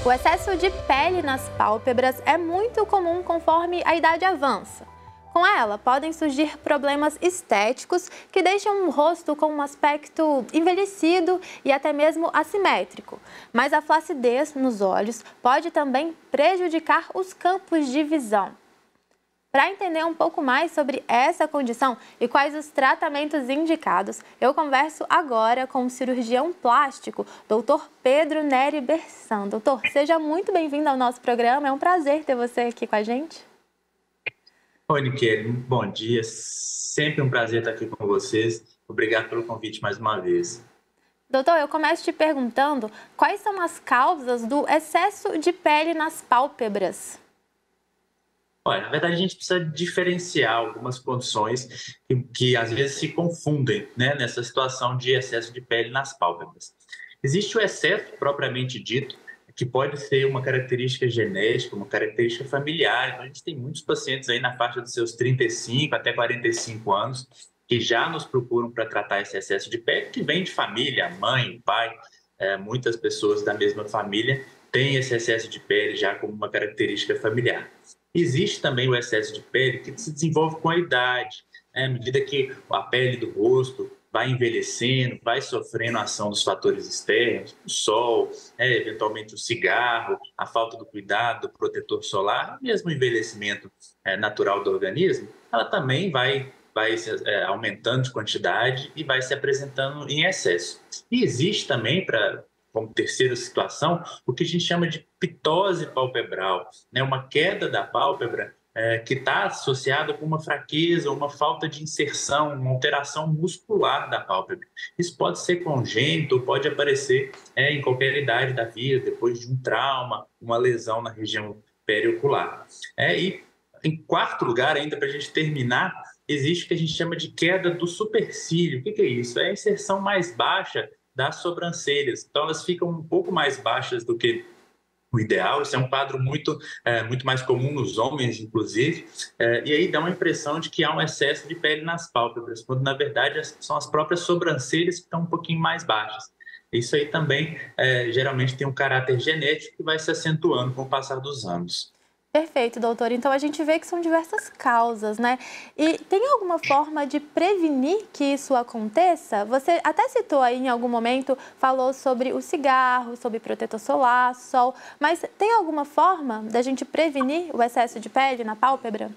O excesso de pele nas pálpebras é muito comum conforme a idade avança. Com ela, podem surgir problemas estéticos que deixam o rosto com um aspecto envelhecido e até mesmo assimétrico. Mas a flacidez nos olhos pode também prejudicar os campos de visão. Para entender um pouco mais sobre essa condição e quais os tratamentos indicados, eu converso agora com o cirurgião plástico, Dr. Pedro Nery Bersan. Doutor, seja muito bem-vindo ao nosso programa. É um prazer ter você aqui com a gente. Oi, Niquele. Bom dia. Sempre um prazer estar aqui com vocês. Obrigado pelo convite mais uma vez. Doutor, eu começo te perguntando quais são as causas do excesso de pele nas pálpebras. Olha, na verdade, a gente precisa diferenciar algumas condições que às vezes se confundem, né, nessa situação de excesso de pele nas pálpebras. Existe o excesso propriamente dito, que pode ser uma característica genética, uma característica familiar. Então, a gente tem muitos pacientes aí na faixa dos seus 35 até 45 anos que já nos procuram para tratar esse excesso de pele, que vem de família, mãe, pai, muitas pessoas da mesma família têm esse excesso de pele já como uma característica familiar. Existe também o excesso de pele que se desenvolve com a idade, né? À medida que a pele do rosto vai envelhecendo, vai sofrendo a ação dos fatores externos, o sol, eventualmente o cigarro, a falta do cuidado, do protetor solar, mesmo o envelhecimento natural do organismo, ela também vai aumentando de quantidade e vai se apresentando em excesso. E existe também, como terceira situação, o que a gente chama de ptose palpebral, né? Uma queda da pálpebra que está associada com uma fraqueza, uma falta de inserção, uma alteração muscular da pálpebra. Isso pode ser congênito, pode aparecer em qualquer idade da vida, depois de um trauma, uma lesão na região periocular. E em quarto lugar, ainda para a gente terminar, existe o que a gente chama de queda do supercílio. O que é isso? É a inserção mais baixa das sobrancelhas. Então, elas ficam um pouco mais baixas do que o ideal. Isso é um quadro muito mais comum nos homens, inclusive, e aí dá uma impressão de que há um excesso de pele nas pálpebras, quando, na verdade, são as próprias sobrancelhas que estão um pouquinho mais baixas. Isso aí também, geralmente, tem um caráter genético que vai se acentuando com o passar dos anos. Perfeito, doutor. Então, a gente vê que são diversas causas, né? E tem alguma forma de prevenir que isso aconteça? Você até citou aí em algum momento, falou sobre o cigarro, sobre protetor solar, sol, mas tem alguma forma da gente prevenir o excesso de pele na pálpebra?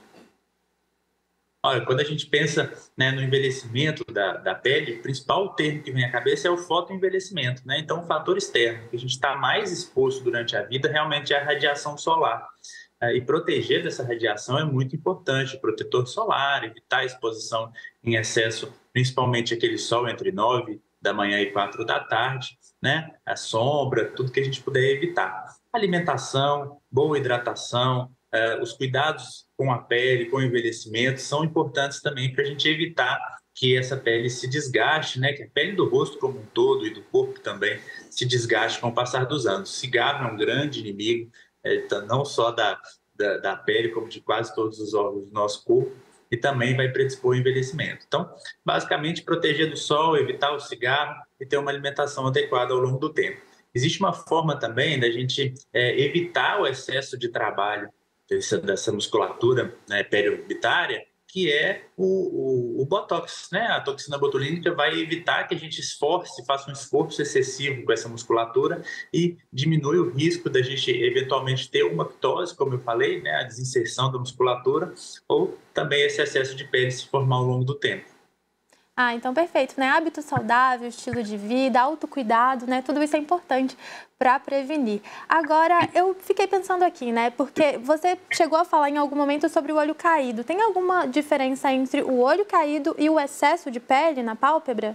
Olha, quando a gente pensa, né, no envelhecimento da pele, o principal termo que vem à cabeça é o fotoenvelhecimento, né? Então, o fator externo que a gente está mais exposto durante a vida realmente é a radiação solar. E proteger dessa radiação é muito importante, protetor solar, evitar a exposição em excesso, principalmente aquele sol entre 9 da manhã e 4 da tarde, né? A sombra, tudo que a gente puder evitar. Alimentação, boa hidratação, os cuidados com a pele, com o envelhecimento são importantes também para a gente evitar que essa pele se desgaste, né? Que a pele do rosto como um todo e do corpo também se desgaste com o passar dos anos. Cigarro é um grande inimigo, não só da pele, como de quase todos os órgãos do nosso corpo, e também vai predispor ao envelhecimento. Então, basicamente, proteger do sol, evitar o cigarro e ter uma alimentação adequada ao longo do tempo. Existe uma forma também da gente evitar o excesso de trabalho dessa musculatura, né, periorbitária, que é o Botox, né? A toxina botulínica vai evitar que a gente faça um esforço excessivo com essa musculatura e diminui o risco da gente eventualmente ter uma ptose, como eu falei, né? A desinserção da musculatura, ou também esse excesso de pele se formar ao longo do tempo. Ah, então perfeito, né? Hábito saudável, estilo de vida, autocuidado, né? Tudo isso é importante para prevenir. Agora, eu fiquei pensando aqui, né? Porque você chegou a falar em algum momento sobre o olho caído. Tem alguma diferença entre o olho caído e o excesso de pele na pálpebra?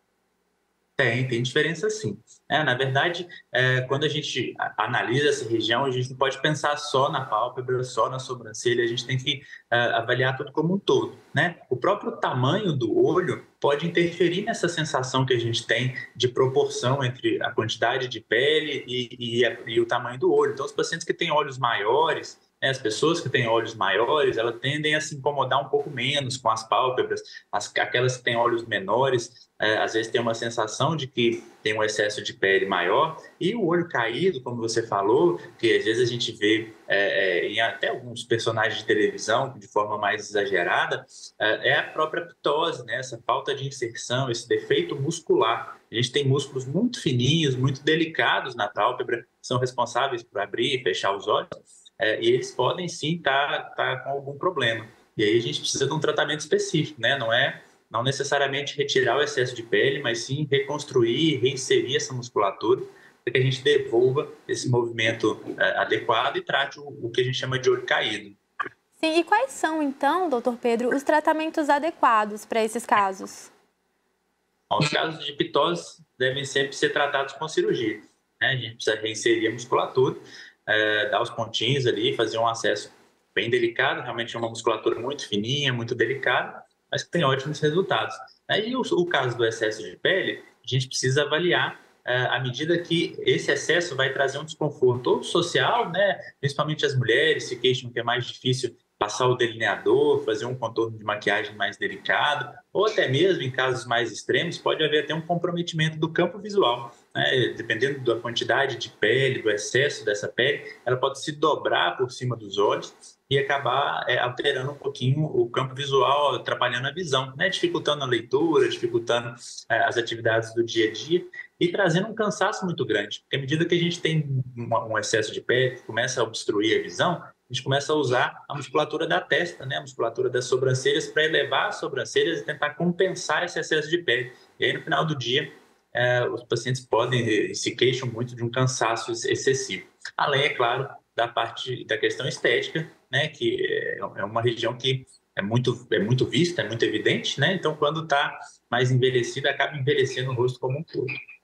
Tem diferença sim. Na verdade, quando a gente analisa essa região, a gente não pode pensar só na pálpebra, só na sobrancelha, a gente tem que avaliar tudo como um todo, né? O próprio tamanho do olho pode interferir nessa sensação que a gente tem de proporção entre a quantidade de pele e o tamanho do olho. Então, os pacientes que têm olhos maiores, né? As pessoas que têm olhos maiores, elas tendem a se incomodar um pouco menos com as pálpebras. Aquelas que têm olhos menores, às vezes tem uma sensação de que tem um excesso de pele maior. E o olho caído, como você falou, que às vezes a gente vê em até alguns personagens de televisão, de forma mais exagerada, é a própria ptose, né? Essa falta de inserção, esse defeito muscular. A gente tem músculos muito fininhos, muito delicados na pálpebra, que são responsáveis por abrir e fechar os olhos, e eles podem sim estar com algum problema. E aí a gente precisa de um tratamento específico, né? Não necessariamente retirar o excesso de pele, mas sim reconstruir, reinserir essa musculatura para que a gente devolva esse movimento adequado e trate o que a gente chama de olho caído. Sim, e quais são, então, doutor Pedro, os tratamentos adequados para esses casos? Os casos de ptose devem sempre ser tratados com cirurgia, né? A gente precisa reinserir a musculatura, dar os pontinhos ali, fazer um acesso bem delicado, realmente é uma musculatura muito fininha, muito delicada, mas que tem ótimos resultados. Aí o caso do excesso de pele, a gente precisa avaliar à medida que esse excesso vai trazer um desconforto ou social, né? Principalmente as mulheres se queixam que é mais difícil passar o delineador, fazer um contorno de maquiagem mais delicado, ou até mesmo em casos mais extremos, pode haver até um comprometimento do campo visual, né? Dependendo da quantidade de pele, do excesso dessa pele, ela pode se dobrar por cima dos olhos e acabar alterando um pouquinho o campo visual, atrapalhando a visão, né? Dificultando a leitura, dificultando as atividades do dia a dia e trazendo um cansaço muito grande, porque à medida que a gente tem um excesso de pele, que começa a obstruir a visão, a gente começa a usar a musculatura da testa, né? A musculatura das sobrancelhas para elevar as sobrancelhas e tentar compensar esse excesso de pele. E aí, no final do dia, os pacientes podem se queixam muito de um cansaço excessivo. Além, é claro, da questão estética, né? Que é uma região que é muito vista, é muito evidente, né? Então, quando está mais envelhecida, acaba envelhecendo o rosto como um todo.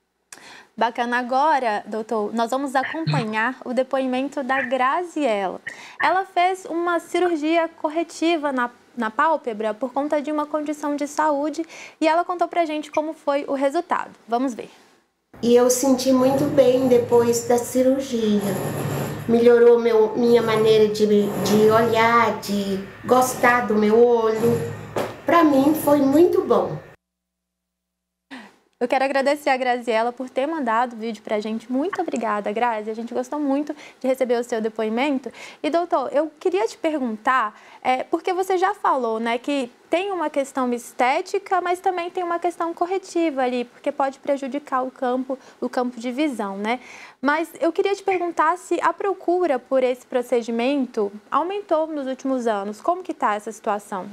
Bacana. Agora, doutor, nós vamos acompanhar o depoimento da Graziela. Ela fez uma cirurgia corretiva na pálpebra por conta de uma condição de saúde e ela contou pra gente como foi o resultado. Vamos ver. E eu senti muito bem depois da cirurgia. Melhorou minha maneira de olhar, de gostar do meu olho. Para mim foi muito bom. Eu quero agradecer a Graziela por ter mandado o vídeo pra gente. Muito obrigada, Grazi. A gente gostou muito de receber o seu depoimento. E, doutor, eu queria te perguntar, porque você já falou, né, que tem uma questão estética, mas também tem uma questão corretiva ali, porque pode prejudicar o campo de visão, né? Mas eu queria te perguntar se a procura por esse procedimento aumentou nos últimos anos. Como que está essa situação?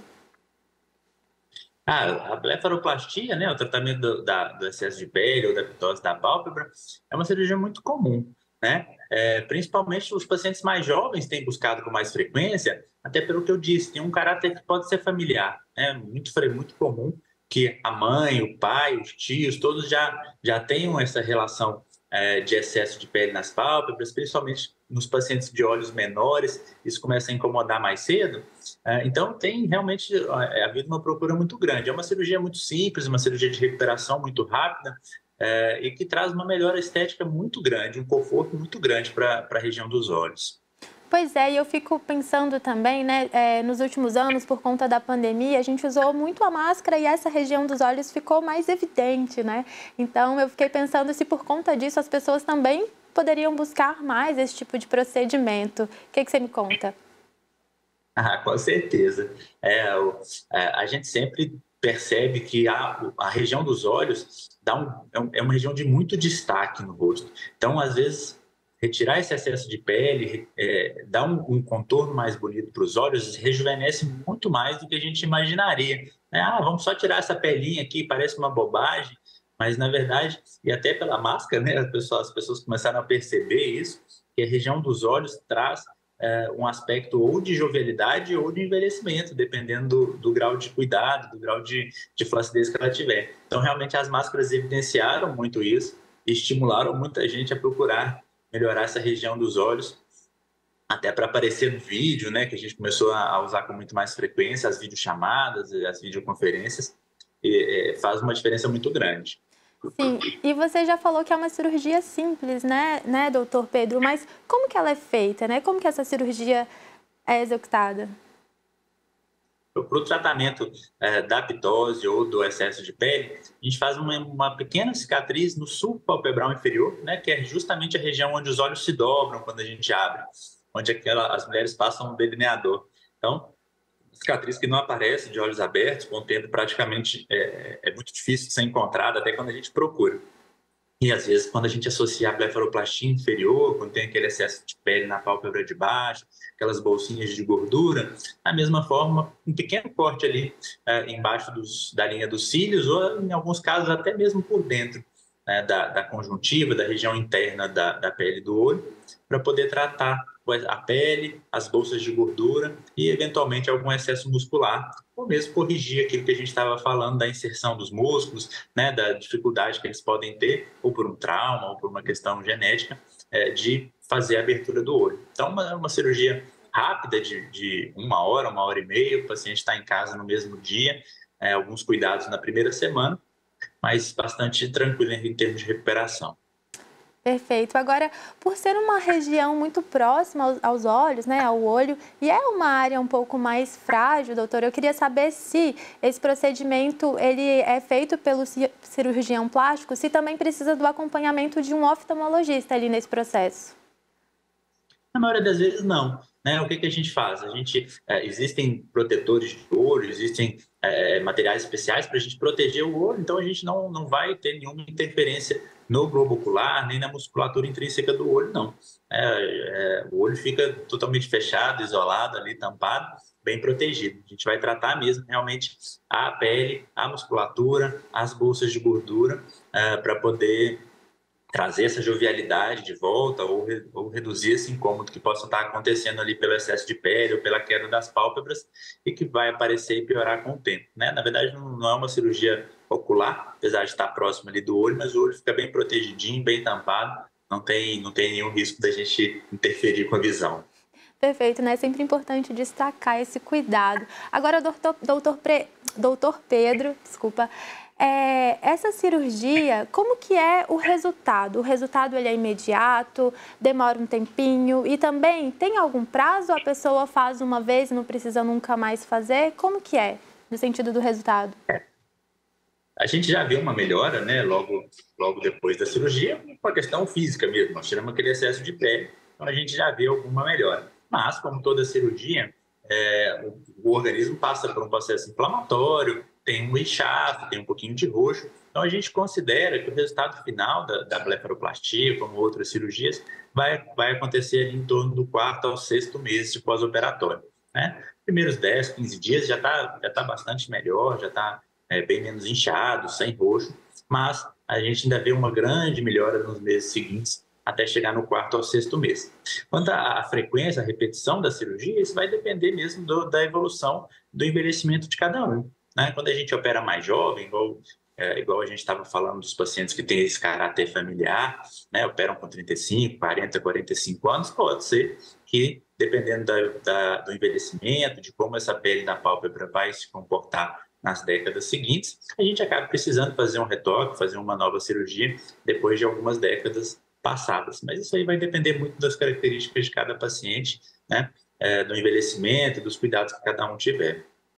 A blefaroplastia, né, o tratamento do excesso de pele ou da ptose da pálpebra, é uma cirurgia muito comum, né? Principalmente os pacientes mais jovens têm buscado com mais frequência, até pelo que eu disse, tem um caráter que pode ser familiar, né? Muito comum que a mãe, o pai, os tios, todos já tenham essa relação de excesso de pele nas pálpebras, principalmente nos pacientes de olhos menores, isso começa a incomodar mais cedo. Então, tem realmente havido uma procura muito grande. É uma cirurgia muito simples, uma cirurgia de recuperação muito rápida e que traz uma melhora estética muito grande, um conforto muito grande para a região dos olhos. Pois é, e eu fico pensando também, né, nos últimos anos, por conta da pandemia, a gente usou muito a máscara e essa região dos olhos ficou mais evidente, né? Então, eu fiquei pensando se por conta disso as pessoas também poderiam buscar mais esse tipo de procedimento. O que você me conta? Com certeza. A gente sempre percebe que a região dos olhos é uma região de muito destaque no rosto. Então, às vezes, retirar esse excesso de pele, dar um contorno mais bonito para os olhos, rejuvenesce muito mais do que a gente imaginaria. Vamos só tirar essa pelinha aqui, parece uma bobagem, mas na verdade, e até pela máscara, né, as pessoas começaram a perceber isso, que a região dos olhos traz um aspecto ou de jovialidade ou de envelhecimento, dependendo do grau de cuidado, do grau de flacidez que ela tiver. Então, realmente, as máscaras evidenciaram muito isso e estimularam muita gente a procurar melhorar essa região dos olhos, até para aparecer no vídeo, né, que a gente começou a usar com muito mais frequência, as videochamadas, as videoconferências, e faz uma diferença muito grande. Sim, e você já falou que é uma cirurgia simples, né, doutor Pedro? Mas como que ela é feita, né? Como que essa cirurgia é executada? Para o tratamento da ptose ou do excesso de pele, a gente faz uma pequena cicatriz no sulco palpebral inferior, né, que é justamente a região onde os olhos se dobram quando a gente abre, onde as mulheres passam um delineador. Então, cicatriz que não aparece de olhos abertos, com o tempo praticamente é muito difícil de ser encontrada, até quando a gente procura. E às vezes, quando a gente associa a blefaroplastia inferior, quando tem aquele excesso de pele na pálpebra de baixo, aquelas bolsinhas de gordura, da mesma forma, um pequeno corte ali embaixo da linha dos cílios, ou em alguns casos até mesmo por dentro da conjuntiva, da região interna da pele do olho, para poder tratar a pele, as bolsas de gordura e, eventualmente, algum excesso muscular, ou mesmo corrigir aquilo que a gente estava falando da inserção dos músculos, né, da dificuldade que eles podem ter, ou por um trauma, ou por uma questão genética, de fazer a abertura do olho. Então, uma cirurgia rápida de 1 hora e meia, o paciente está em casa no mesmo dia, alguns cuidados na primeira semana, mas bastante tranquilo em termos de recuperação. Perfeito. Agora, por ser uma região muito próxima aos olhos, né, ao olho, e é uma área um pouco mais frágil, doutor, eu queria saber se esse procedimento ele é feito pelo cirurgião plástico, se também precisa do acompanhamento de um oftalmologista ali nesse processo. Na maioria das vezes, não. Né? O que a gente faz? Existem protetores de olho, existem materiais especiais para a gente proteger o olho, então a gente não vai ter nenhuma interferência no globo ocular, nem na musculatura intrínseca do olho, não. O olho fica totalmente fechado, isolado ali, tampado, bem protegido. A gente vai tratar mesmo realmente a pele, a musculatura, as bolsas de gordura, para poder trazer essa jovialidade de volta ou reduzir esse incômodo que possa estar acontecendo ali pelo excesso de pele ou pela queda das pálpebras e que vai aparecer e piorar com o tempo, né? Na verdade, não é uma cirurgia ocular, apesar de estar próximo ali do olho, mas o olho fica bem protegidinho, bem tampado, não tem nenhum risco da gente interferir com a visão. Perfeito, né? É sempre importante destacar esse cuidado. Agora, doutor Pedro, desculpa, essa cirurgia, como que é o resultado? O resultado ele é imediato, demora um tempinho e também tem algum prazo? A pessoa faz uma vez e não precisa nunca mais fazer? Como que é, no sentido do resultado? A gente já viu uma melhora, né, logo depois da cirurgia, com a questão física mesmo. Nós tiramos aquele excesso de pele, então a gente já vê alguma melhora. Mas, como toda cirurgia, o organismo passa por um processo inflamatório, tem um inchaço, tem um pouquinho de roxo. Então, a gente considera que o resultado final da blefaroplastia, como outras cirurgias, vai acontecer ali em torno do 4º ao 6º mês de pós-operatório, né? Primeiros 10, 15 dias já tá bastante melhor, já está bem menos inchado, sem roxo, mas a gente ainda vê uma grande melhora nos meses seguintes, até chegar no 4º ao 6º mês. Quanto à frequência, a repetição da cirurgia, isso vai depender mesmo da evolução do envelhecimento de cada um, né? Quando a gente opera mais jovem, igual a gente estava falando dos pacientes que têm esse caráter familiar, né, operam com 35, 40, 45 anos, pode ser que, dependendo do envelhecimento, de como essa pele na pálpebra vai se comportar nas décadas seguintes, a gente acaba precisando fazer um retoque, fazer uma nova cirurgia depois de algumas décadas passadas. Mas isso aí vai depender muito das características de cada paciente, né, do envelhecimento e dos cuidados que cada um tiver.